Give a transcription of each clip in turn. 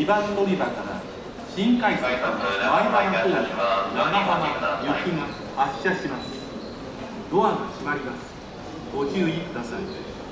番乗り場から新快速前原方面長浜行きが発車します。ドアが閉まります。ご注意ください。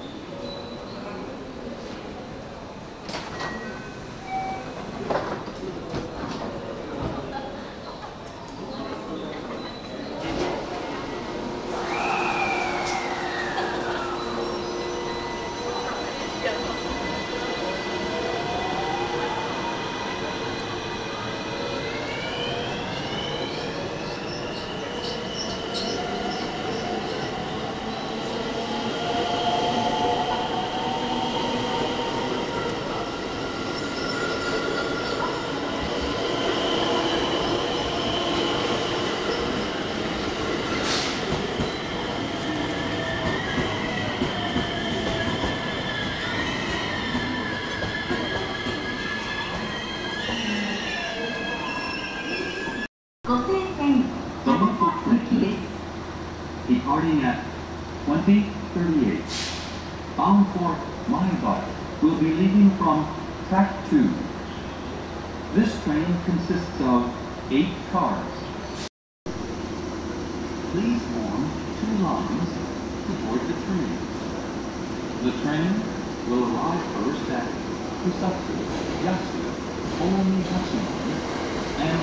Departing at 2038, bound for Maibara, will be leaving from track 2. This train consists of 8 cars. Please form 2 lines to board the train. The train will arrive first at Kusatsu, Yasu, Omihachiman, and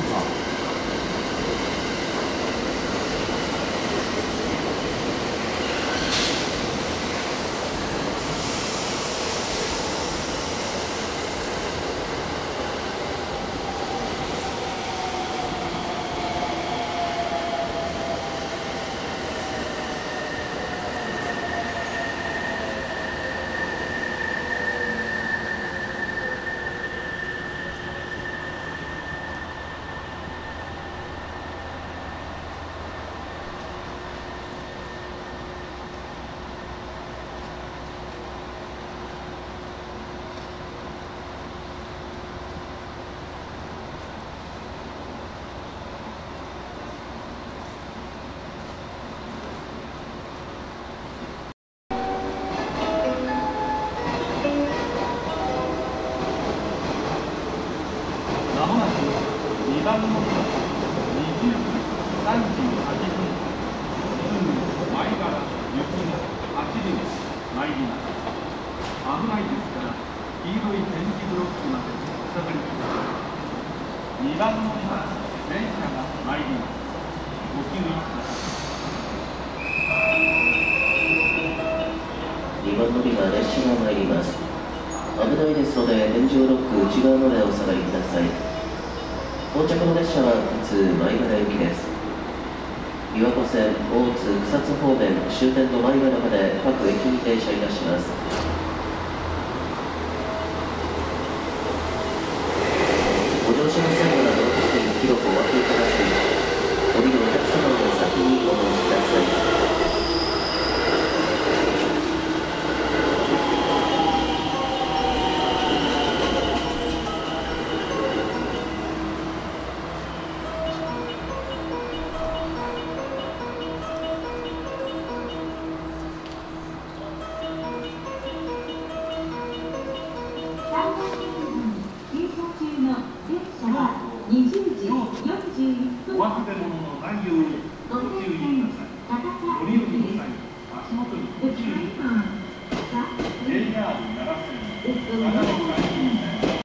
Maibara.2番の20時38分、すぐ前原雪が走りに参ります。危ないですから黄色い点字ブロックまでお下がりください。2番乗り場電車が参ります。ご注意ください。 2番乗り場列車が参ります。危ないですので天井ロック内側までお下がりください。到着の列車は普通前原行きです。琵琶湖線大津草津方面終点の前原まで各駅に停車いたします。ご乗車の際はドア付近広くお開けいただき、降りるお客様の先にお申しください。 お忘れ物のないようにご注意ください。乗り降りの際、足元にご注意ください。JR 奈良線長野山陰線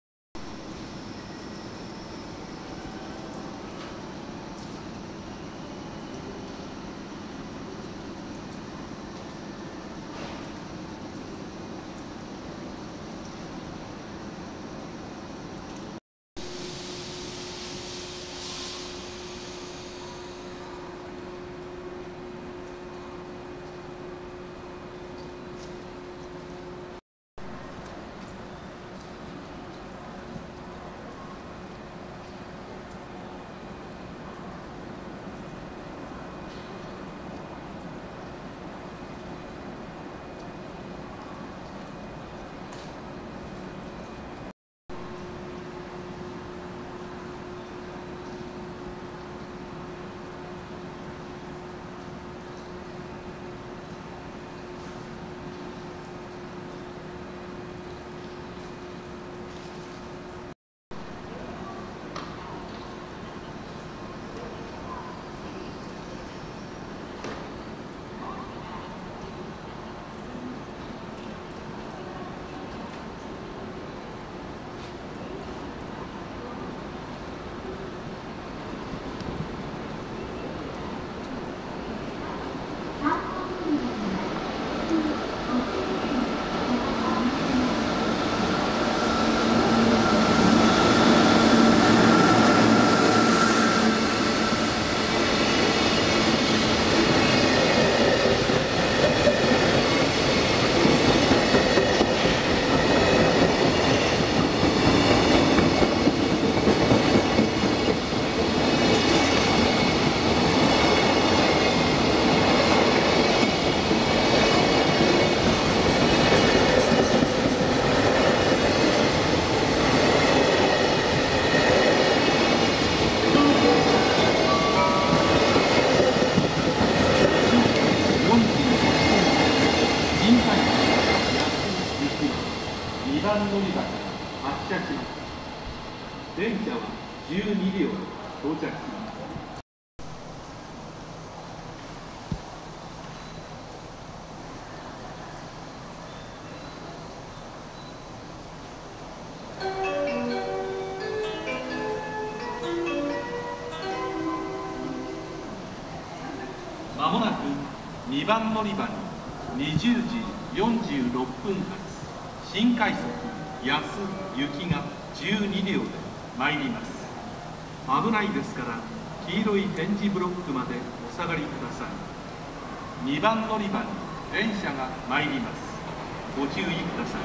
2番乗り場から発車します。電車は12両到着します。まもなく2番乗り場に20時46分発新快速安行きが12両で参ります。危ないですから黄色い点字ブロックまでお下がりください。2番乗り場に電車が参ります。ご注意ください。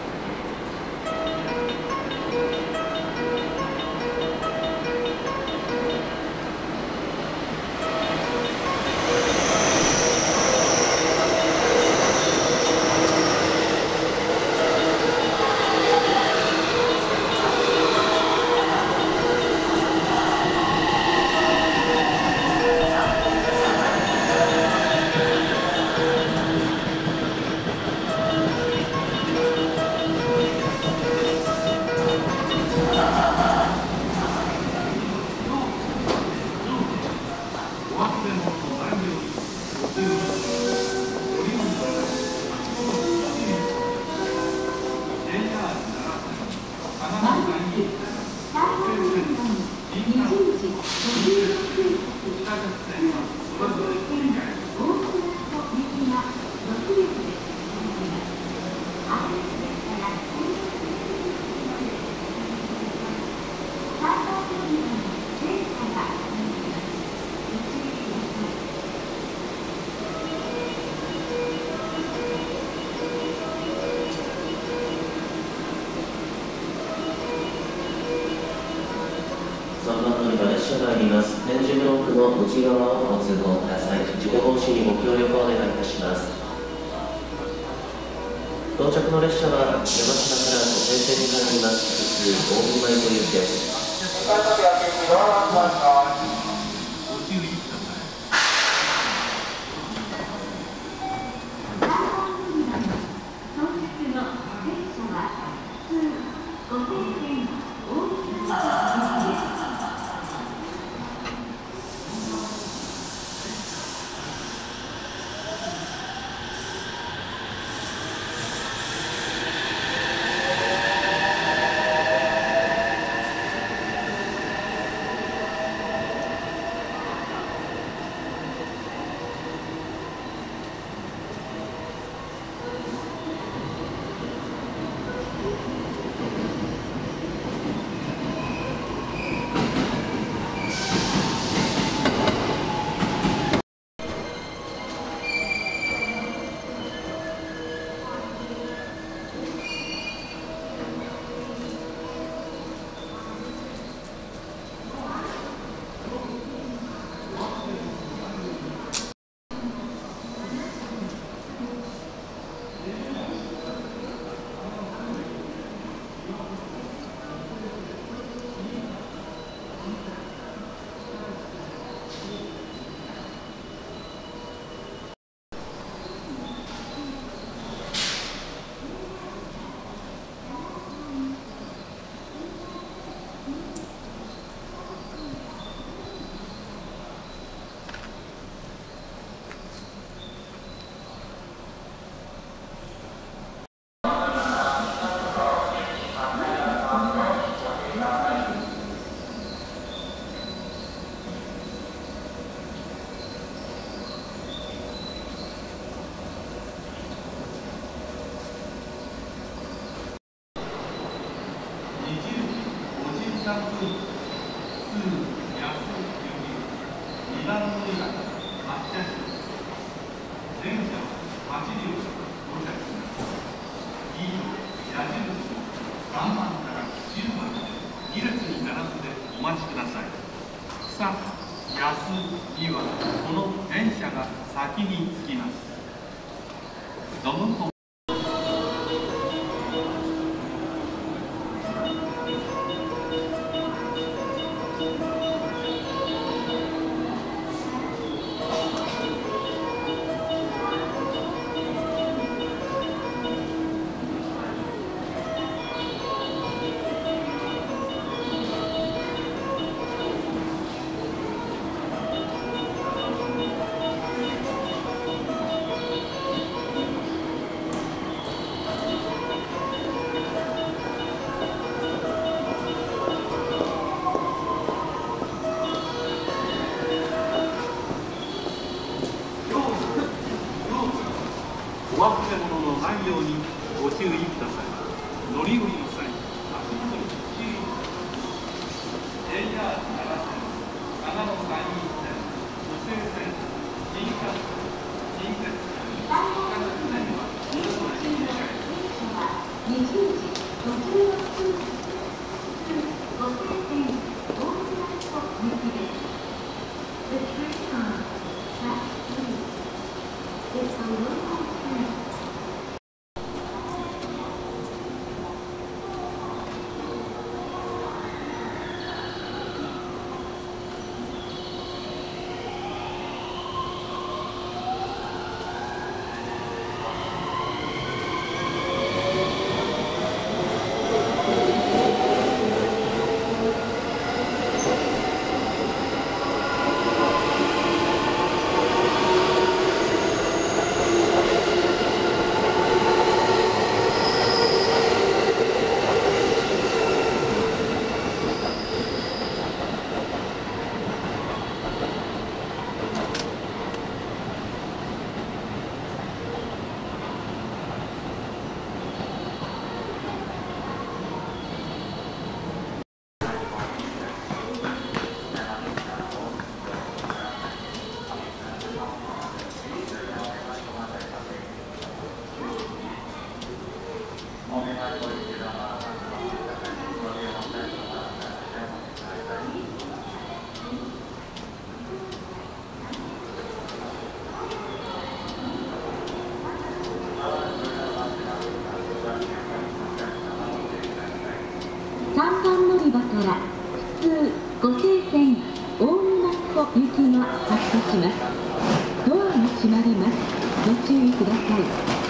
列車があります。点字ブロックの内側をご通行ください。事故防止にご協力をお願いいたします。到着の列車は山科から都西線に入ります。普通大見舞行きです。 番乗り場、2番乗り場、町田市。電車は8両到着します。以上、矢印の3番から10番まで2列に並んでお待ちください。草津、安にはこの電車が先に着きます。どうも。お忘れ物のないようにご注意ください。乗り降りの際、足元に注意。JR 奈良線、長野山陰線、武西線、新幹線、近鉄線、各線は皆様に理解。20時56分発、5線線、大船渡行きです。The train on track 3 is a local train. 3番乗り場から普通五西線大沼湖行きが発車します。ドアが閉まります。ご注意ください。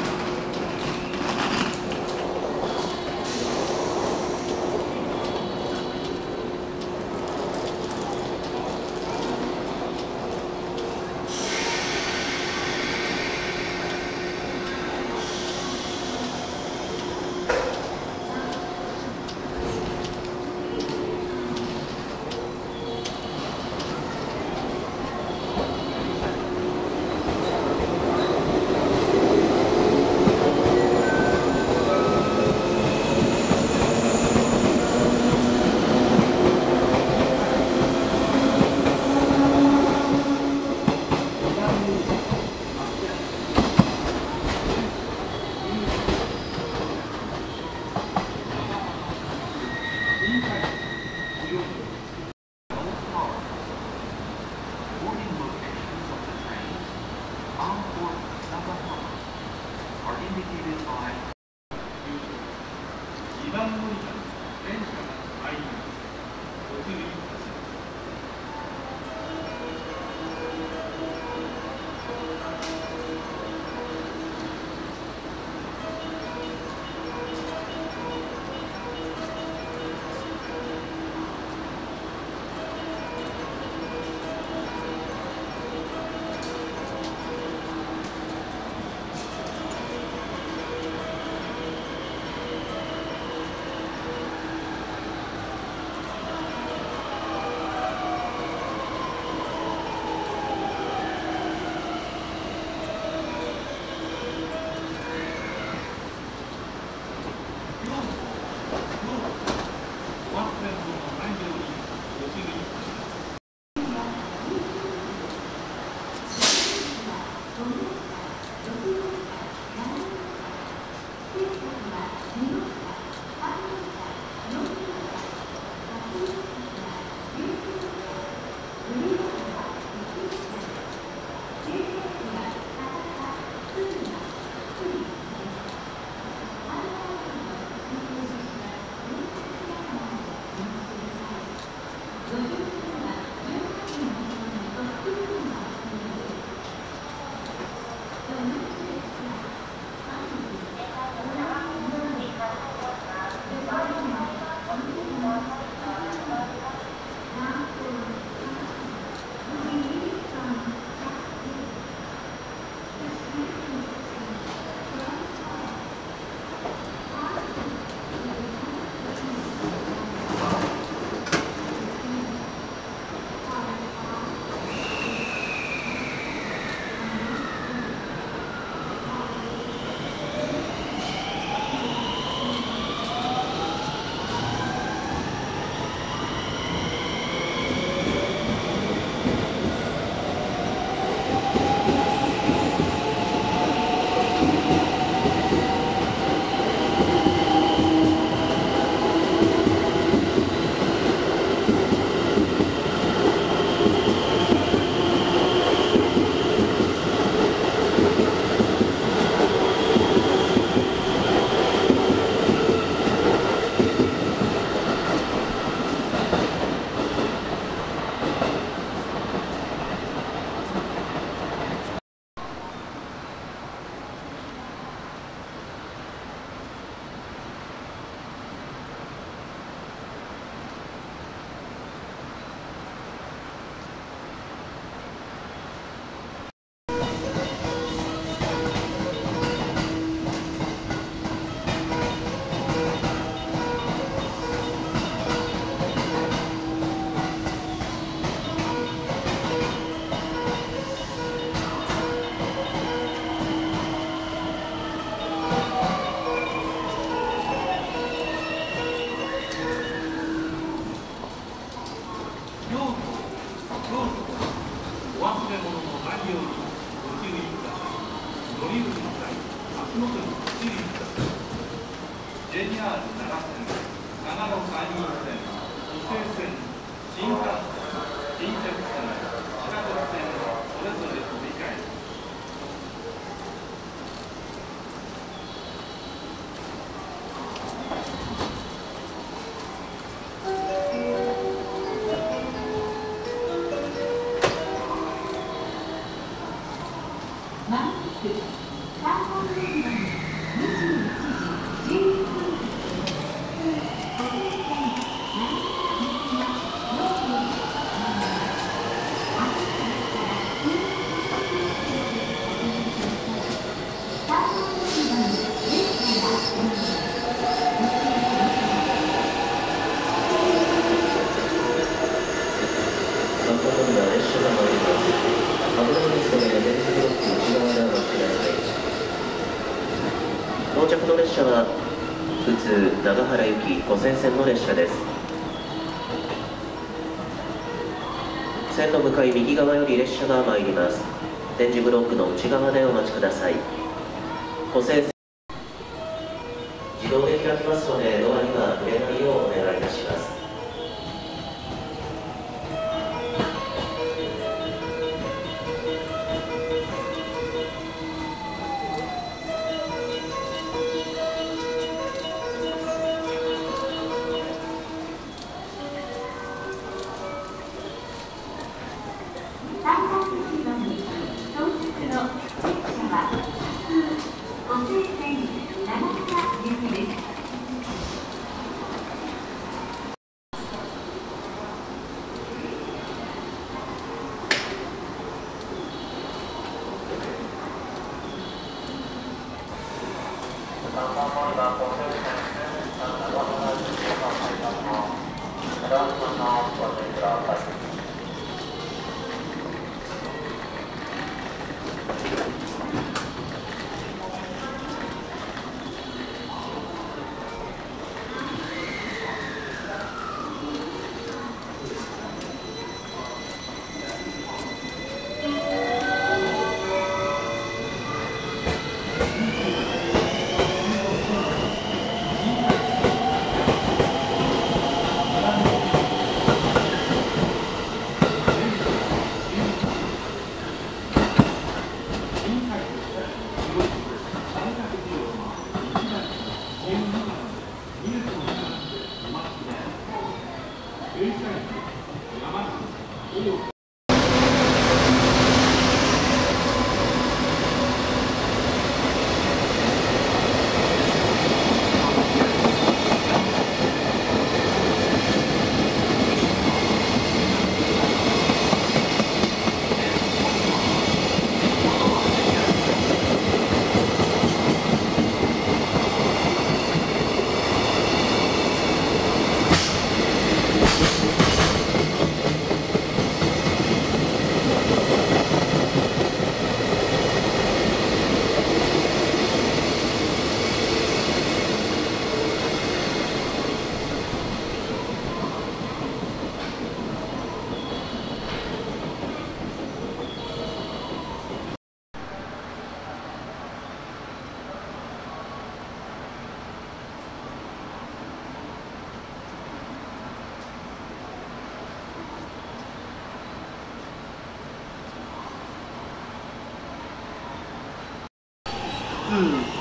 到着の列車は普通長原行き5線線の列車です。線の向かい右側より列車が参ります。点字ブロックの内側でお待ちください。5線線自動で開きますのでドアには触れないようお願いいたします。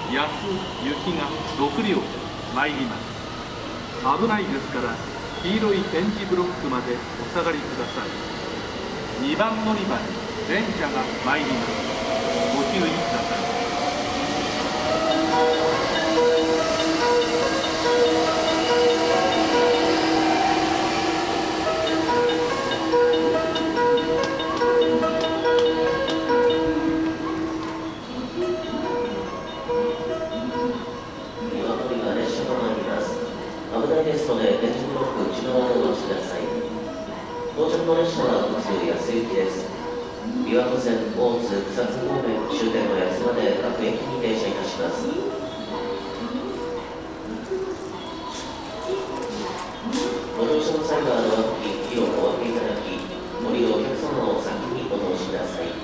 安行が6両参ります。危ないですから黄色い点字ブロックまでお下がりください。2番乗り場に電車が参ります。ご注意ください。 ですので、電磁ブロック内側でお待ちください。到着の列車は普通安行きです。琵琶湖線大津草津方面終点の安まで各駅に停車いたします。ご乗車の際はドア付近、火をお開けいただき、降りるお客様を先にお通しください。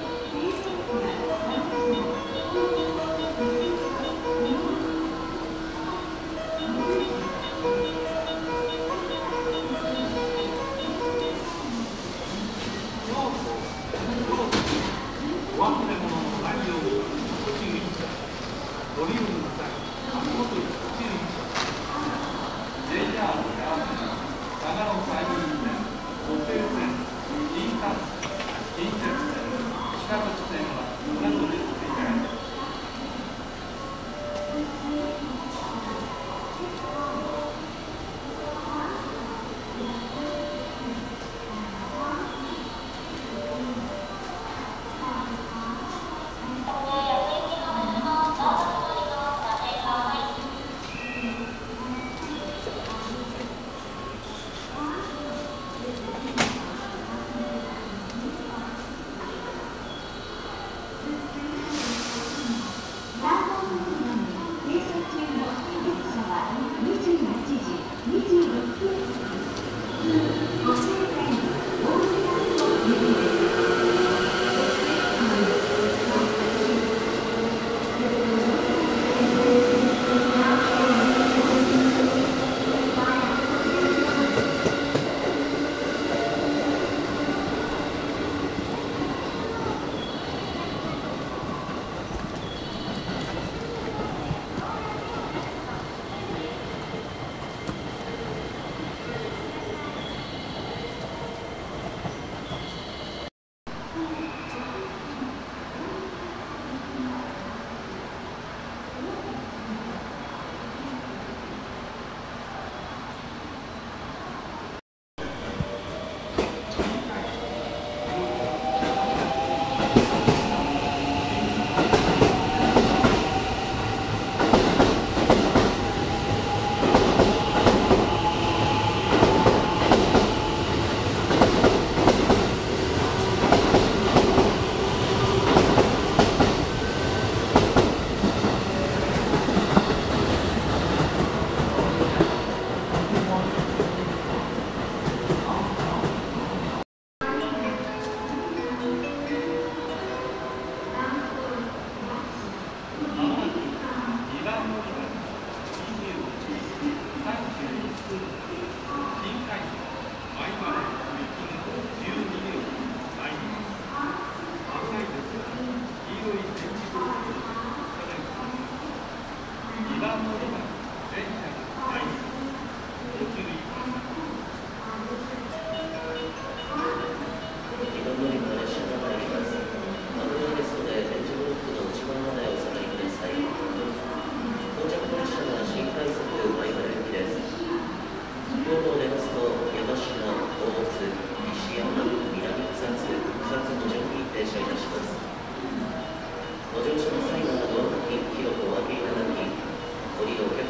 ご乗車の際はドア付近、広くお開けいただき、降りるお客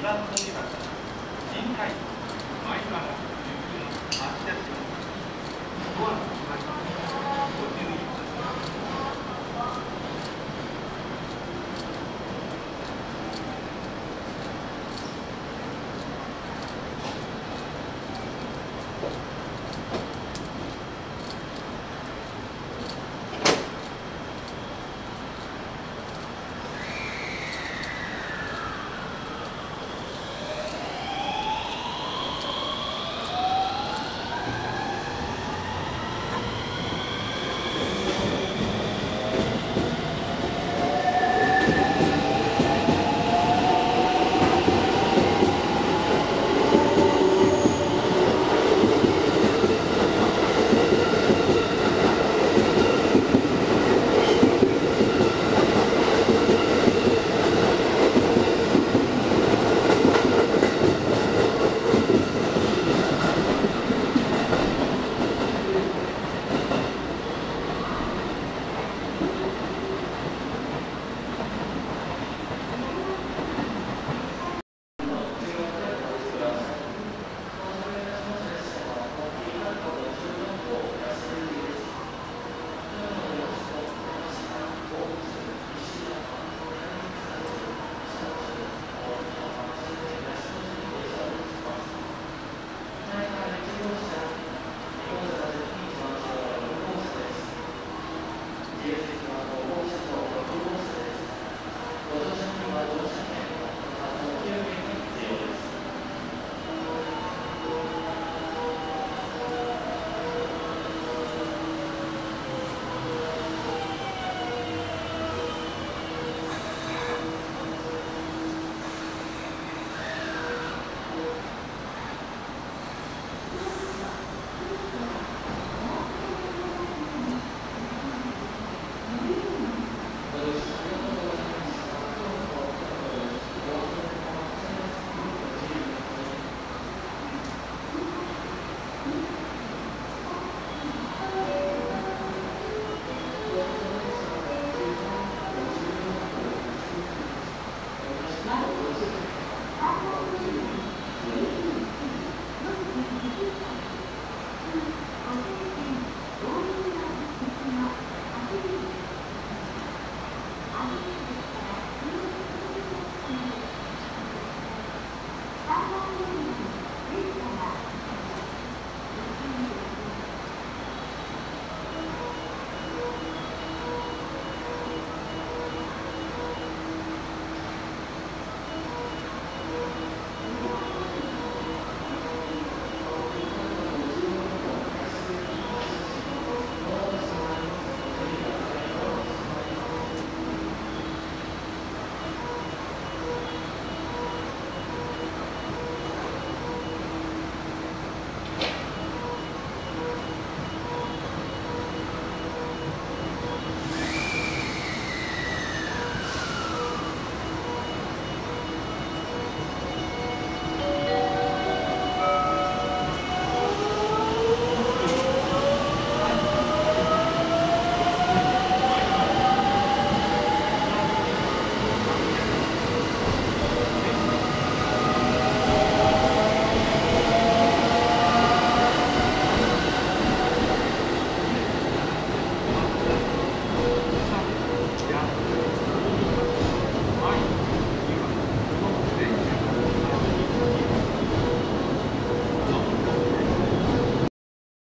2番乗り場から新海前原行きの町田市。